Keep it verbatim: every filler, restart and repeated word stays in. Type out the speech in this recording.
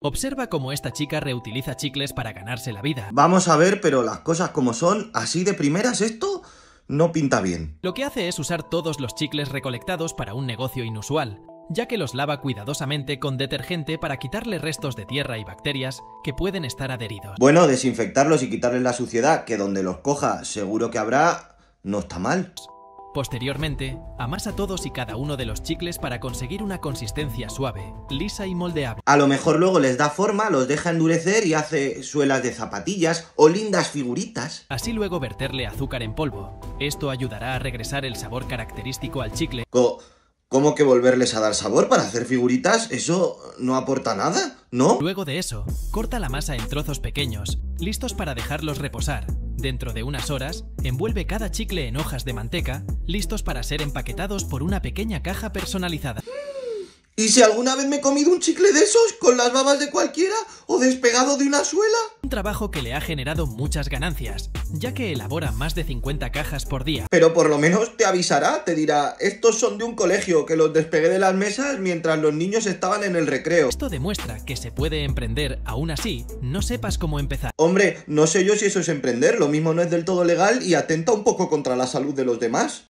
Observa cómo esta chica reutiliza chicles para ganarse la vida. Vamos a ver, pero las cosas como son, así de primeras esto no pinta bien. Lo que hace es usar todos los chicles recolectados para un negocio inusual, ya que los lava cuidadosamente con detergente para quitarle restos de tierra y bacterias que pueden estar adheridos. Bueno, desinfectarlos y quitarles la suciedad, que donde los coja seguro que habrá, no está mal. Posteriormente, amasa todos y cada uno de los chicles para conseguir una consistencia suave, lisa y moldeable. A lo mejor luego les da forma, los deja endurecer y hace suelas de zapatillas o lindas figuritas. Así luego verterle azúcar en polvo. Esto ayudará a regresar el sabor característico al chicle. Co- ¿Cómo que volverles a dar sabor para hacer figuritas? Eso no aporta nada, ¿no? Luego de eso, corta la masa en trozos pequeños, listos para dejarlos reposar. Dentro de unas horas, envuelve cada chicle en hojas de manteca, listos para ser empaquetados por una pequeña caja personalizada. ¿Y si alguna vez me he comido un chicle de esos con las babas de cualquiera o despegado de una suela? Un trabajo que le ha generado muchas ganancias, ya que elabora más de cincuenta cajas por día. Pero por lo menos te avisará, te dirá, estos son de un colegio que los despegué de las mesas mientras los niños estaban en el recreo. Esto demuestra que se puede emprender, aún así, no sepas cómo empezar. Hombre, no sé yo si eso es emprender, lo mismo no es del todo legal y atenta un poco contra la salud de los demás.